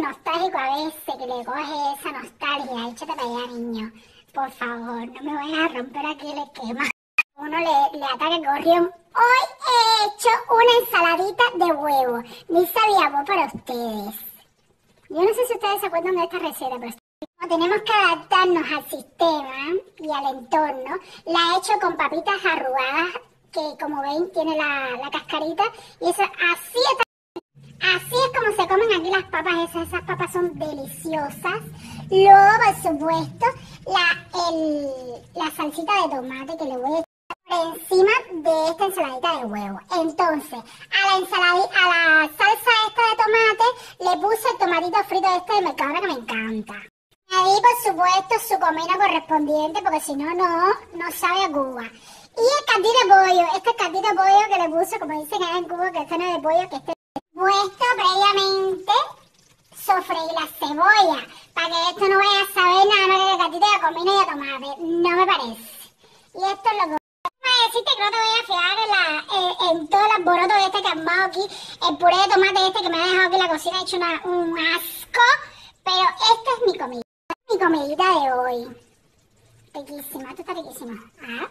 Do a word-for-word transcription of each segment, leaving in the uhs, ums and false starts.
nostálgico a veces, que le coge esa nostalgia. Échate para allá, niño. Por favor, no me vayas a romper aquí el esquema. Uno le, le ataca el gorrión. Hoy he hecho una ensaladita de huevo. Ni sabía vos para ustedes. Yo no sé si ustedes se acuerdan de esta receta, pero como tenemos que adaptarnos al sistema y al entorno, la he hecho con papitas arrugadas, que como ven tiene la, la cascarita, y eso así está. Así es como se comen aquí las papas esas, esas papas son deliciosas. Luego, por supuesto, la, el, la salsita de tomate que le voy a echar por encima de esta ensaladita de huevo. Entonces, a la ensaladita, a la salsa esta de tomate, le puse el tomatito frito este de Mercadona que me encanta. Añadí, por supuesto, su comino correspondiente, porque si no, no, no sabe a Cuba. Y el caldito de pollo, este caldito de pollo que le puse, como dicen allá en Cuba, que este no es de pollo, que este puesto previamente sofreí la cebolla para que esto no vaya a saber nada más que de gatita de comino y de tomate, no me parece. Y esto es lo que voy a decirte, que no te voy a fiar en, la, en, en todo el alboroto este que he armado aquí, el puré de tomate este que me ha dejado aquí la cocina, ha hecho una, un asco, pero esta es mi comida, esta es mi comidita de hoy. Riquísima, esto está riquísimo. Ah.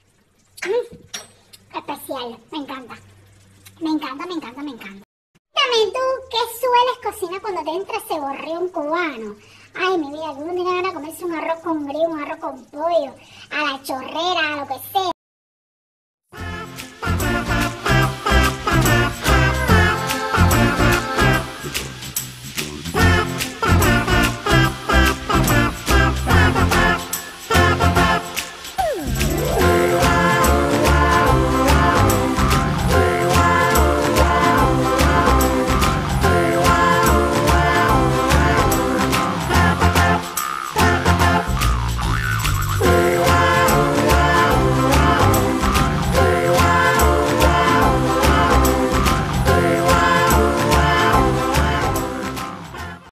Mm. Especial, me encanta, me encanta, me encanta, me encanta. Cuéntame tú, ¿qué sueles cocinar cuando te entra ese gorrión cubano? Ay, mi vida, que uno tiene ganas de comerse un arroz con grillo, un arroz con pollo, a la chorrera, a lo que sea.